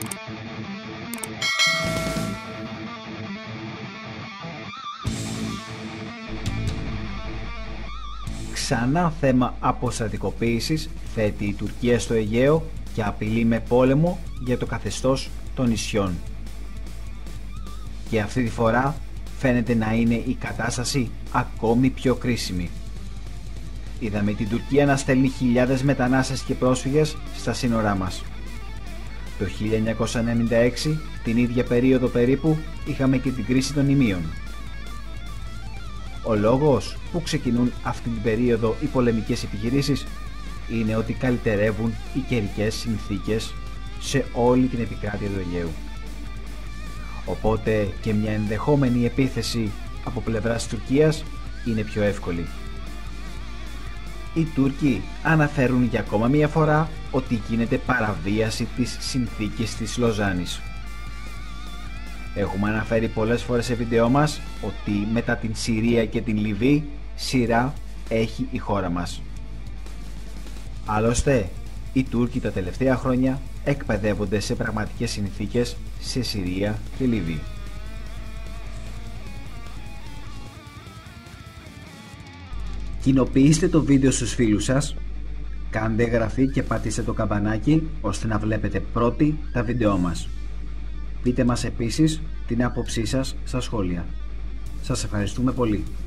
Ξανά θέμα αποστρατικοποίησης θέτει η Τουρκία στο Αιγαίο και απειλεί με πόλεμο για το καθεστώς των νησιών. Και αυτή τη φορά φαίνεται να είναι η κατάσταση ακόμη πιο κρίσιμη. Είδαμε την Τουρκία να στέλνει χιλιάδες μετανάστες και πρόσφυγες στα σύνορά μας. Το 1996, την ίδια περίοδο περίπου, είχαμε και την κρίση των Ιμίων. Ο λόγος που ξεκινούν αυτή την περίοδο οι πολεμικές επιχειρήσεις είναι ότι καλυτερεύουν οι καιρικές συνθήκες σε όλη την επικράτεια του Αιγαίου. Οπότε και μια ενδεχόμενη επίθεση από πλευράς Τουρκίας είναι πιο εύκολη. Οι Τούρκοι αναφέρουν για ακόμα μια φορά ότι γίνεται παραβίαση της συνθήκης της Λοζάνης. Έχουμε αναφέρει πολλές φορές σε βίντεό μας ότι μετά την Συρία και την Λιβύη σειρά έχει η χώρα μας. Άλλωστε, οι Τούρκοι τα τελευταία χρόνια εκπαιδεύονται σε πραγματικές συνθήκες σε Συρία και Λιβύη. Κοινοποιήστε το βίντεο στους φίλους σας, κάντε εγγραφή και πατήστε το καμπανάκι ώστε να βλέπετε πρώτοι τα βίντεό μας. Πείτε μας επίσης την άποψή σας στα σχόλια. Σας ευχαριστούμε πολύ.